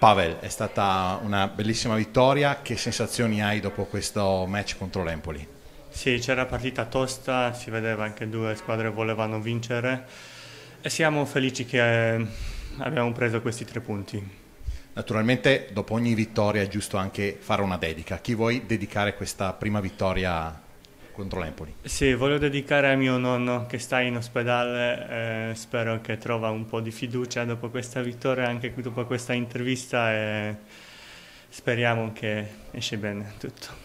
Pavel, è stata una bellissima vittoria, che sensazioni hai dopo questo match contro l'Empoli? Sì, c'era partita tosta, si vedeva anche due squadre volevano vincere e siamo felici che abbiamo preso questi 3 punti. Naturalmente dopo ogni vittoria è giusto anche fare una dedica. A chi vuoi dedicare questa prima vittoria contro l'Empoli? Sì, voglio dedicare a mio nonno che sta in ospedale, spero che trova un po' di fiducia dopo questa vittoria, anche dopo questa intervista e speriamo che esce bene tutto.